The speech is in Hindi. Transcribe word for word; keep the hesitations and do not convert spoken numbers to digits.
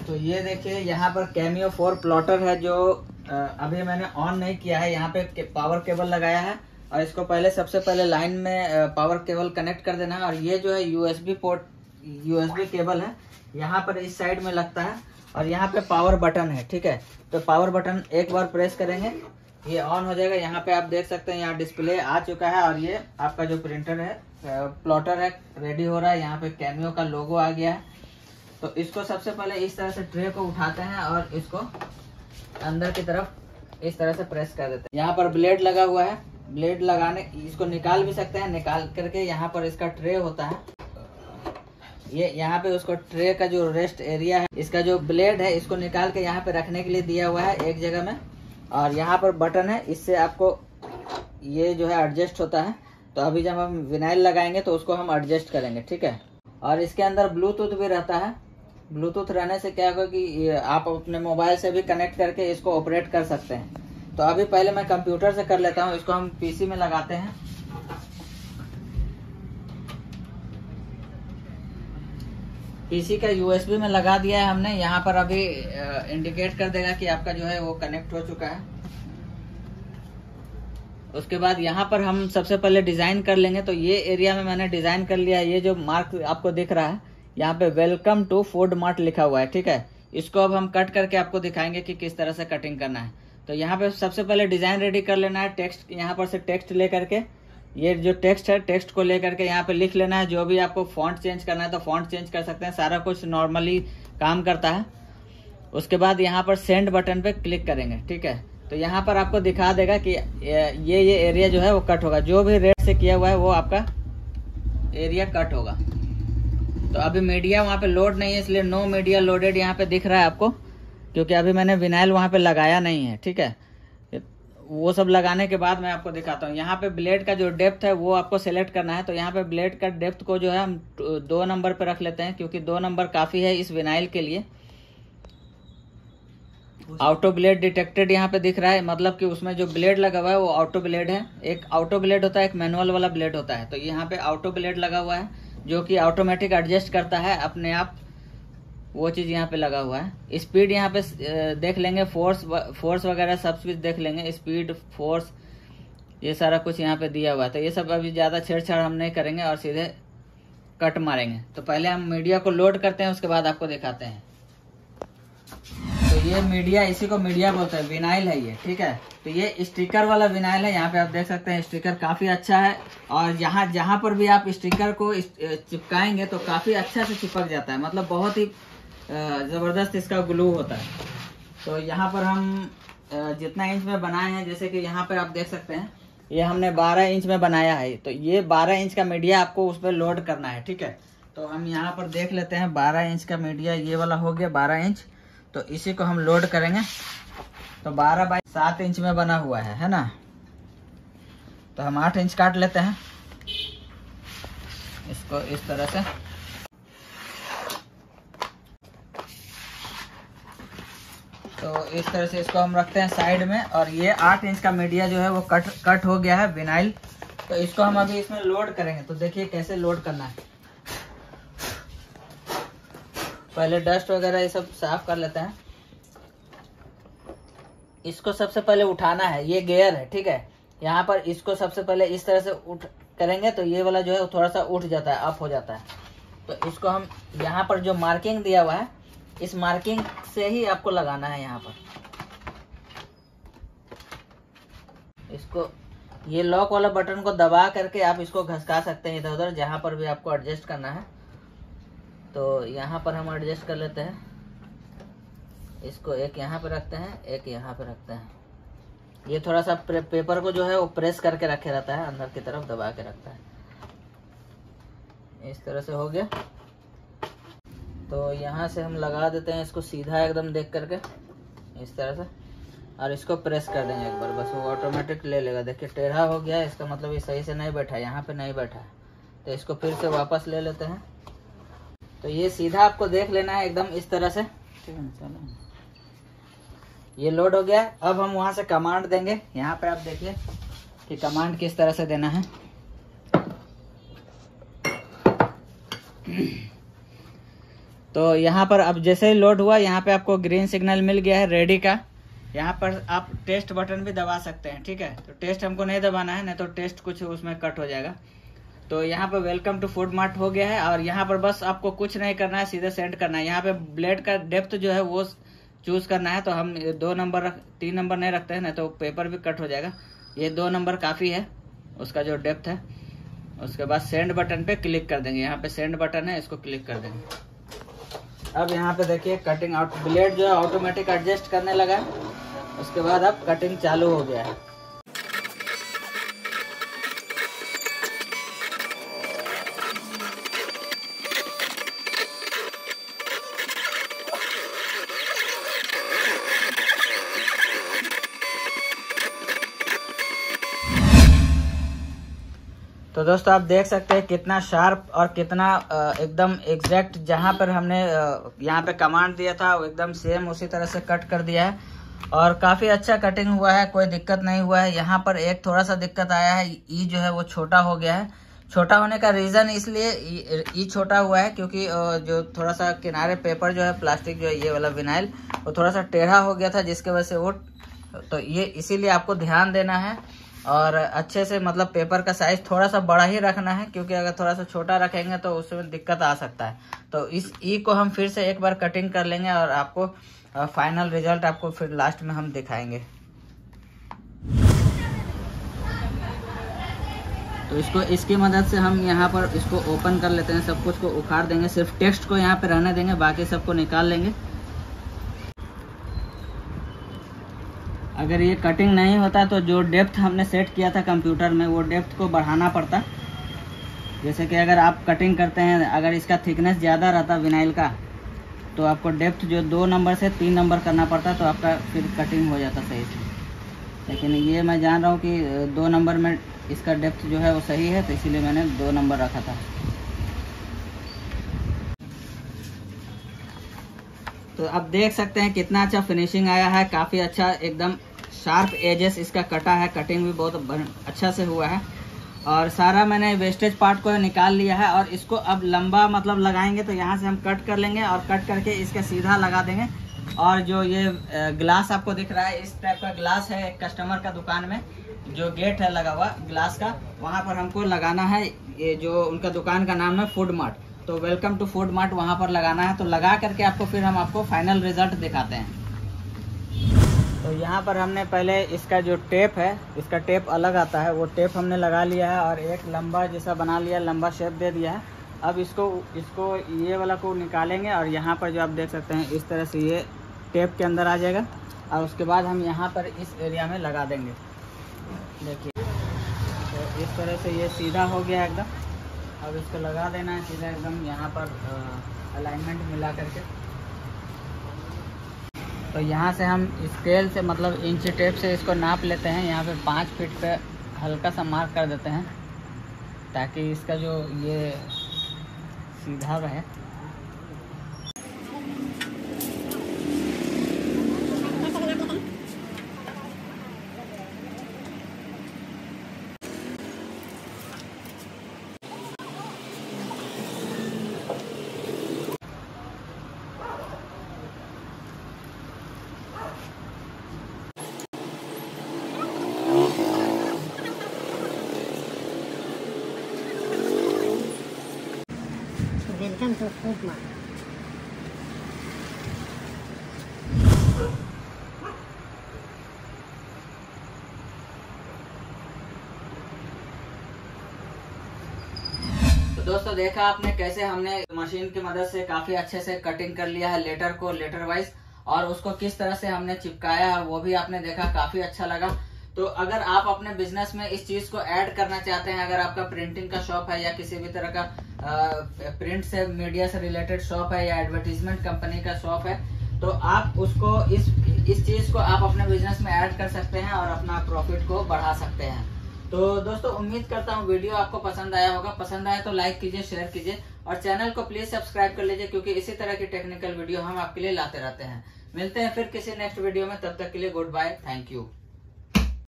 तो ये देखिए यहाँ पर कैमियो फोर प्लॉटर है जो अभी मैंने ऑन नहीं किया है। यहाँ पे पावर केबल लगाया है और इसको पहले सबसे पहले लाइन में पावर केबल कनेक्ट कर देना है। और ये जो है यूएसबी पोर्ट यूएसबी केबल है, यहाँ पर इस साइड में लगता है और यहाँ पे पावर बटन है। ठीक है, तो पावर बटन एक बार प्रेस करेंगे ये ऑन हो जाएगा। यहाँ पे आप देख सकते हैं यहाँ डिस्प्ले आ चुका है और ये आपका जो प्रिंटर है प्लॉटर है रेडी हो रहा है। यहाँ पे कैमियो का लोगो आ गया है। तो इसको सबसे पहले इस तरह से ट्रे को उठाते हैं और इसको अंदर की तरफ इस तरह से प्रेस कर देते हैं। यहाँ पर ब्लेड लगा हुआ है, ब्लेड लगाने इसको निकाल भी सकते हैं, निकाल करके यहाँ पर इसका ट्रे होता है। ये यहाँ पे उसको ट्रे का जो रेस्ट एरिया है, इसका जो ब्लेड है इसको निकाल के यहाँ पे रखने के लिए दिया हुआ है एक जगह में। और यहाँ पर बटन है, इससे आपको ये जो है एडजस्ट होता है। तो अभी जब हम विनाइल लगाएंगे तो उसको हम एडजस्ट करेंगे। ठीक है, और इसके अंदर ब्लूटूथ भी रहता है। ब्लूटूथ रहने से क्या होगा कि आप अपने मोबाइल से भी कनेक्ट करके इसको ऑपरेट कर सकते हैं। तो अभी पहले मैं कंप्यूटर से कर लेता हूँ, इसको हम पीसी में लगाते हैं। पीसी का यूएसबी में लगा दिया है हमने। यहाँ पर अभी इंडिकेट कर देगा कि आपका जो है वो कनेक्ट हो चुका है। उसके बाद यहाँ पर हम सबसे पहले डिजाइन कर लेंगे। तो ये एरिया में मैंने डिजाइन कर लिया है। ये जो मार्क आपको दिख रहा है यहाँ पे वेलकम टू फूड मार्ट लिखा हुआ है। ठीक है, इसको अब हम कट करके आपको दिखाएंगे कि किस तरह से कटिंग करना है। तो यहाँ पे सबसे पहले डिजाइन रेडी कर लेना है। टेक्स्ट यहाँ पर से टेक्स्ट ले करके, ये जो टेक्स्ट है टेक्स्ट को ले करके यहाँ पे लिख लेना है। जो भी आपको फॉन्ट चेंज करना है तो फॉन्ट चेंज कर सकते हैं, सारा कुछ नॉर्मली काम करता है। उसके बाद यहाँ पर सेंड बटन पे क्लिक करेंगे। ठीक है, तो यहाँ पर आपको दिखा देगा कि ये ये एरिया जो है वो कट होगा। जो भी रेड से किया हुआ है वो आपका एरिया कट होगा। तो अभी मीडिया वहाँ पे लोड नहीं है, इसलिए नो मीडिया लोडेड यहाँ पे दिख रहा है आपको, क्योंकि अभी मैंने विनाइल वहाँ पे लगाया नहीं है। ठीक है, वो सब लगाने के बाद मैं आपको दिखाता हूँ। यहाँ पे ब्लेड का जो डेप्थ है वो आपको सेलेक्ट करना है। तो यहाँ पे ब्लेड का डेप्थ को जो है हम दो नंबर पे रख लेते हैं, क्योंकि दो नंबर काफ़ी है इस विनाइल के लिए। ऑटो ब्लेड डिटेक्टेड यहाँ पे दिख रहा है, मतलब कि उसमें जो ब्लेड लगा हुआ है वो ऑटो ब्लेड है। एक ऑटो ब्लेड होता है, एक मैनुअल वाला ब्लेड होता है। तो यहाँ पे ऑटो ब्लेड लगा हुआ है जो कि ऑटोमेटिक एडजस्ट करता है अपने आप, वो चीज़ यहाँ पे लगा हुआ है। स्पीड यहाँ पे देख लेंगे, फोर्स फोर्स वगैरह सब चीज़ देख लेंगे, स्पीड फोर्स ये सारा कुछ यहाँ पे दिया हुआ है। तो ये सब अभी ज़्यादा छेड़छाड़ हम नहीं करेंगे और सीधे कट मारेंगे। तो पहले हम मीडिया को लोड करते हैं, उसके बाद आपको दिखाते हैं। तो ये मीडिया, इसी को मीडिया बोलते हैं, विनाइल है ये। ठीक है, तो ये स्टिकर वाला विनाइल है। यहाँ पे आप देख सकते हैं स्टिकर काफ़ी अच्छा है। और यहाँ जहाँ पर भी आप स्टिकर को चिपकाएंगे तो काफ़ी अच्छा से चिपक जाता है, मतलब बहुत ही ज़बरदस्त इसका ग्लू होता है। तो यहाँ पर हम जितना इंच में बनाए हैं, जैसे कि यहाँ पर आप देख सकते हैं ये हमने बारह इंच में बनाया है। तो ये बारह इंच का मीडिया आपको उस पर लोड करना है। ठीक है, तो हम यहाँ पर देख लेते हैं बारह इंच का मीडिया ये वाला हो गया बारह इंच। तो इसी को हम लोड करेंगे। तो बारह बाई सात इंच में बना हुआ है है ना। तो हम आठ इंच काट लेते हैं इसको इस तरह से। तो इस तरह से इसको हम रखते हैं साइड में। और ये आठ इंच का मीडिया जो है वो कट कट हो गया है विनाइल। तो इसको हम अभी इसमें लोड करेंगे। तो देखिए कैसे लोड करना है। पहले डस्ट वगैरह ये सब साफ कर लेते हैं। इसको सबसे पहले उठाना है, ये गियर है। ठीक है, यहाँ पर इसको सबसे पहले इस तरह से उठ करेंगे तो ये वाला जो है थोड़ा सा उठ जाता है, अप हो जाता है। तो इसको हम यहाँ पर जो मार्किंग दिया हुआ है इस मार्किंग से ही आपको लगाना है। यहाँ पर इसको ये लॉक वाला बटन को दबा करके आप इसको घसका सकते हैं इधर उधर, जहाँ पर भी आपको एडजस्ट करना है। तो यहाँ पर हम एडजस्ट कर लेते हैं। इसको एक यहाँ पे रखते हैं, एक यहाँ पे रखते हैं। ये थोड़ा सा पेपर को जो है वो प्रेस करके रखे रहता है, अंदर की तरफ दबा के रखता है। इस तरह से हो गया। तो यहाँ से हम लगा देते हैं इसको सीधा एकदम देख करके इस तरह से, और इसको प्रेस कर देंगे एक बार, बस वो ऑटोमेटिक ले लेगा। देखिए टेढ़ा हो गया, इसका मतलब ये सही से नहीं बैठा, यहाँ पे नहीं बैठा है। तो इसको फिर से वापस ले लेते हैं। तो ये सीधा आपको देख लेना है एकदम इस तरह से। ठीक है, चलो ये लोड हो गया। अब हम वहाँ से कमांड देंगे। यहाँ पे आप देखिए कि कमांड किस तरह से देना है। तो यहाँ पर अब जैसे ही लोड हुआ, यहाँ पे आपको ग्रीन सिग्नल मिल गया है रेडी का। यहाँ पर आप टेस्ट बटन भी दबा सकते हैं, ठीक है। तो टेस्ट हमको नहीं दबाना है, नहीं तो टेस्ट कुछ उसमें कट हो जाएगा। तो यहाँ पर वेलकम टू फूड मार्ट हो गया है, और यहाँ पर बस आपको कुछ नहीं करना है, सीधे सेंड करना है। यहाँ पे ब्लेड का डेप्थ जो है वो चूज करना है। तो हम दो नंबर रख तीन नंबर नहीं रखते हैं, नहीं तो पेपर भी कट हो जाएगा। ये दो नंबर काफ़ी है उसका जो डेप्थ है। उसके बाद सेंड बटन पे क्लिक कर देंगे। यहाँ पे सेंड बटन है, इसको क्लिक कर देंगे। अब यहाँ पे देखिए कटिंग आउट, ब्लेड जो है ऑटोमेटिक एडजस्ट करने लगा है। उसके बाद अब कटिंग चालू हो गया है। तो दोस्तों आप देख सकते हैं कितना शार्प और कितना एकदम एग्जैक्ट, जहां पर हमने यहाँ पे कमांड दिया था वो एकदम सेम उसी तरह से कट कर दिया है। और काफ़ी अच्छा कटिंग हुआ है, कोई दिक्कत नहीं हुआ है। यहाँ पर एक थोड़ा सा दिक्कत आया है, ई जो है वो छोटा हो गया है। छोटा होने का रीज़न इसलिए ई छोटा हुआ है क्योंकि जो थोड़ा सा किनारे पेपर जो है प्लास्टिक जो है ये वाला विनाइल वो थोड़ा सा टेढ़ा हो गया था, जिसके वजह से वो, तो ये इसीलिए आपको ध्यान देना है। और अच्छे से मतलब पेपर का साइज थोड़ा सा बड़ा ही रखना है, क्योंकि अगर थोड़ा सा छोटा रखेंगे तो उसमें दिक्कत आ सकता है। तो इस ई को हम फिर से एक बार कटिंग कर लेंगे और आपको फाइनल रिजल्ट आपको फिर लास्ट में हम दिखाएंगे। तो इसको इसकी मदद से हम यहाँ पर इसको ओपन कर लेते हैं। सब कुछ को उखाड़ देंगे, सिर्फ टेक्स्ट को यहाँ पे रहने देंगे, बाकी सबको निकाल लेंगे। अगर ये कटिंग नहीं होता तो जो डेप्थ हमने सेट किया था कंप्यूटर में वो डेप्थ को बढ़ाना पड़ता। जैसे कि अगर आप कटिंग करते हैं, अगर इसका थिकनेस ज़्यादा रहता विनाइल का, तो आपको डेप्थ जो दो नंबर से तीन नंबर करना पड़ता, तो आपका फिर कटिंग हो जाता सही से। लेकिन ये मैं जान रहा हूँ कि दो नंबर में इसका डेप्थ जो है वो सही है, तो इसीलिए मैंने दो नंबर रखा था। तो आप देख सकते हैं कितना अच्छा फिनिशिंग आया है, काफ़ी अच्छा एकदम शार्प एजेस इसका कटा है, कटिंग भी बहुत अच्छा से हुआ है। और सारा मैंने वेस्टेज पार्ट को निकाल लिया है, और इसको अब लंबा मतलब लगाएंगे तो यहाँ से हम कट कर लेंगे और कट करके इसका सीधा लगा देंगे। और जो ये ग्लास आपको दिख रहा है, इस टाइप का ग्लास है एक कस्टमर का दुकान में, जो गेट है लगा हुआ ग्लास का, वहाँ पर हमको लगाना है। ये जो उनका दुकान का नाम है फूड मार्ट, तो वेलकम टू फूड मार्ट वहाँ पर लगाना है। तो लगा करके आपको फिर हम आपको फाइनल रिजल्ट दिखाते हैं। तो यहाँ पर हमने पहले इसका जो टेप है, इसका टेप अलग आता है, वो टेप हमने लगा लिया है और एक लंबा जैसा बना लिया, लंबा शेप दे दिया है। अब इसको इसको ये वाला को निकालेंगे और यहाँ पर जो आप देख सकते हैं इस तरह से ये टेप के अंदर आ जाएगा। और उसके बाद हम यहाँ पर इस एरिया में लगा देंगे। देखिए तो इस तरह से ये सीधा हो गया एकदम। अब इसको लगा देना है सीधा एकदम यहाँ पर अलाइनमेंट मिला करके। तो यहाँ से हम स्केल से मतलब इंच टेप से इसको नाप लेते हैं। यहाँ पे पाँच फीट पे हल्का सा मार्क कर देते हैं, ताकि इसका जो ये सीधा रहे। Welcome to Food Mart. तो दोस्तों देखा आपने कैसे हमने मशीन की मदद से काफी अच्छे से कटिंग कर लिया है लेटर को, लेटर वाइज, और उसको किस तरह से हमने चिपकाया है वो भी आपने देखा, काफी अच्छा लगा। तो अगर आप अपने बिजनेस में इस चीज को ऐड करना चाहते हैं, अगर आपका प्रिंटिंग का शॉप है या किसी भी तरह का आ, प्रिंट से मीडिया से रिलेटेड शॉप है या एडवर्टीजमेंट कंपनी का शॉप है, तो आप उसको इस इस चीज को आप अपने बिजनेस में ऐड कर सकते हैं और अपना प्रॉफिट को बढ़ा सकते हैं। तो दोस्तों उम्मीद करता हूँ वीडियो आपको पसंद आया होगा। पसंद आया तो लाइक कीजिए, शेयर कीजिए और चैनल को प्लीज सब्सक्राइब कर लीजिए, क्योंकि इसी तरह की टेक्निकल वीडियो हम आपके लिए लाते रहते हैं। मिलते हैं फिर किसी नेक्स्ट वीडियो में, तब तक के लिए गुड बाय, थैंक यू।